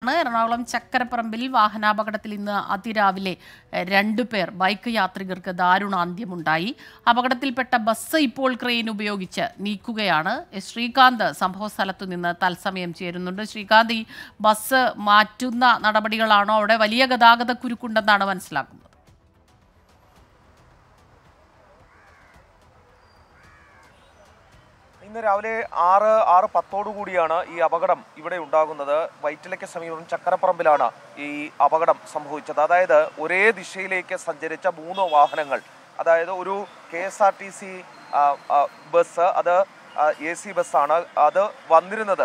വാർത്തയാണ്. എറണാകുളം ചക്കരപ്പറമ്പിൽ വാഹനാപകടത്തിൽ ഇന്ന് അതിരാവിലെ 2 പേർ ബൈക്ക് യാത്രികർക്ക് ദാരുണാന്ത്യമുണ്ടായി. അപകടത്തിൽപ്പെട്ട ബസ് ഇപ്പോൾ ക്രെയിൻ ഉപയോഗിച്ച് നീക്കുകയാണ്. ശ്രീകാന്ത് സംഭവ സ്ഥലത്തു നിന്ന് തത്സമയം ചേരുന്നുണ്ട്. ശ്രീകാന്ത്, ഈ ബസ് മാറ്റുന്ന നടപടികളാണോ? അവിടെ വലിയ ഗതാഗത കുരുക്കുണ്ടെന്നാണ് മനസ്സിലാക്കുന്നത്. ഇന്ന് രാവിലെ 6:10 കൂടിയാണ് ഈ അപകടം ഇവിടെ ഉണ്ടാകുന്നത്. വൈറ്റിലയ്ക്ക് സമീപം ചക്കരപ്പറമ്പിലാണ് ഈ അപകടം സംഭവിച്ചത്. അതായത് ഒരേ ദിശയിലേക്ക് സഞ്ചരിച്ച 3 വാഹനങ്ങൾ, അതായത് ഒരു KSRTC ബസ്, അത് AC ബസ്സാണ്. അത് വന്നിരുന്നത്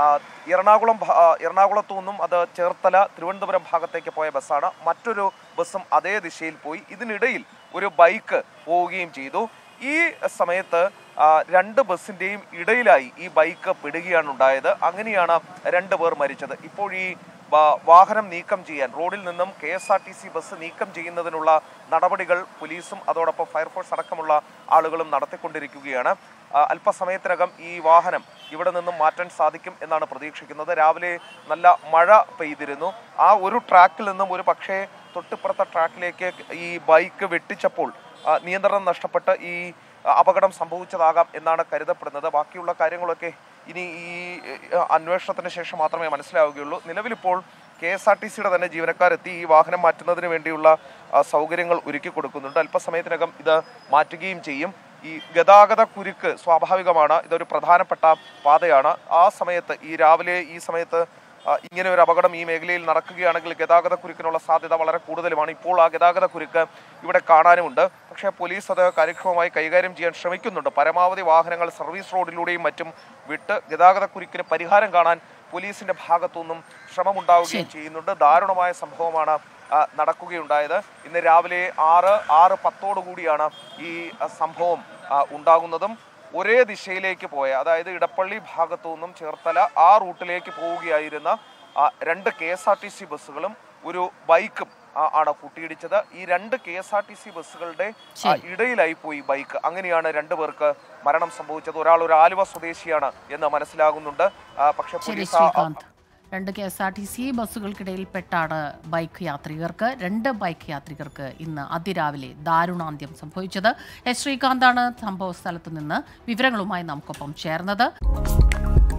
എറണാകുളത്തു നിന്നും അത് ചേർത്തല തിരുവനന്തപുരം ഭാഗത്തേക്ക് പോയ ബസ്സാണ്. മറ്റൊരു ബസ്സും അതേ ദിശയിൽ പോയി. ഇതിനിടയിൽ ഒരു ബൈക്ക് പോവുകയും ചെയ്തു. ഈ സമയത്ത് 2 ബസ്സിൻ്റെയും ഇടയിലായി ഈ ബൈക്ക് പെടുകയാണ് ഉണ്ടായത്. അങ്ങനെയാണ് 2 പേർ മരിച്ചത്. ഇപ്പോൾ ഈ വാഹനം നീക്കം ചെയ്യാൻ, റോഡിൽ നിന്നും KSRTC ബസ് നീക്കം ചെയ്യുന്നതിനുള്ള നടപടികൾ പോലീസും അതോടൊപ്പം ഫയർഫോഴ്സ് അടക്കമുള്ള ആളുകളും നടത്തിക്കൊണ്ടിരിക്കുകയാണ്. അല്പസമയത്തിനകം ഈ വാഹനം ഇവിടെ നിന്നും മാറ്റാൻ സാധിക്കും എന്നാണ് പ്രതീക്ഷിക്കുന്നത്. രാവിലെ നല്ല മഴ പെയ്തിരുന്നു. ആ ഒരു ട്രാക്കിൽ നിന്നും ഒരു പക്ഷേ തൊട്ടിപ്പുറത്തെ ട്രാക്കിലേക്ക് ഈ ബൈക്ക് വെട്ടിച്ചപ്പോൾ നിയന്ത്രണം നഷ്ടപ്പെട്ട് ഈ അപകടം സംഭവിച്ചതാകാം എന്നാണ് കരുതപ്പെടുന്നത്. ബാക്കിയുള്ള കാര്യങ്ങളൊക്കെ ഇനി ഈ അന്വേഷണത്തിന് ശേഷം മാത്രമേ മനസ്സിലാവുകയുള്ളൂ. നിലവിലിപ്പോൾ KSRTCയുടെ തന്നെ ജീവനക്കാരെത്തി ഈ വാഹനം മാറ്റുന്നതിന് വേണ്ടിയുള്ള സൗകര്യങ്ങൾ ഒരുക്കി കൊടുക്കുന്നുണ്ട്. അല്പസമയത്തിനകം ഇത് മാറ്റുകയും ചെയ്യും. ഈ ഗതാഗത കുരുക്ക് സ്വാഭാവികമാണ്. ഇതൊരു പ്രധാനപ്പെട്ട പാതയാണ്. ആ സമയത്ത് രാവിലെ ഈ സമയത്ത് ഇങ്ങനെ ഒരു അപകടം ഈ മേഖലയിൽ നടക്കുകയാണെങ്കിൽ ഗതാഗത കുരുക്കിനുള്ള സാധ്യത വളരെ കൂടുതലുമാണ്. ഇപ്പോൾ ആ ഗതാഗത കുരുക്ക് ഇവിടെ കാണാനുമുണ്ട്. പക്ഷേ പോലീസ് അത് കാര്യക്ഷമമായി കൈകാര്യം ചെയ്യാൻ ശ്രമിക്കുന്നുണ്ട്. പരമാവധി വാഹനങ്ങൾ സർവീസ് റോഡിലൂടെയും മറ്റും വിട്ട് ഗതാഗത കുരുക്കിന് പരിഹാരം കാണാൻ പോലീസിന്റെ ഭാഗത്തുനിന്നും ശ്രമമുണ്ടാവുകയും ചെയ്യുന്നുണ്ട്. ദാരുണമായ സംഭവമാണ് നടക്കുകയുണ്ടായത്. ഇന്ന് രാവിലെ 6:10 കൂടിയാണ് ഈ സംഭവം ഉണ്ടാകുന്നതും. ഒരേ ദിശയിലേക്ക് പോയ, അതായത് ഇടപ്പള്ളി ഭാഗത്തു നിന്നും ചേർത്തല ആ റൂട്ടിലേക്ക് പോവുകയായിരുന്ന 2 KSRTC ബസ്സുകളും ഒരു ബൈക്കും ആണ് കൂട്ടിയിടിച്ചത്. ഈ 2 KSRTC ബസ്സുകളുടെ ഇടയിലായി പോയി ബൈക്ക്. അങ്ങനെയാണ് 2 പേർക്ക് മരണം സംഭവിച്ചത്. ഒരാൾ ഒരു ആലുവ സ്വദേശിയാണ് എന്ന് മനസ്സിലാകുന്നുണ്ട്. പക്ഷേ പോലീസ് 2 KSRTC ബസ്സുകൾക്കിടയിൽപ്പെട്ടാണ് 2 ബൈക്ക് യാത്രികർക്ക് ഇന്ന് അതിരാവിലെ ദാരുണാന്ത്യം സംഭവിച്ചത്. ശ്രീകാന്താണ് സംഭവ സ്ഥലത്തു നിന്ന് വിവരങ്ങളുമായി നമുക്കൊപ്പം ചേർന്നത്.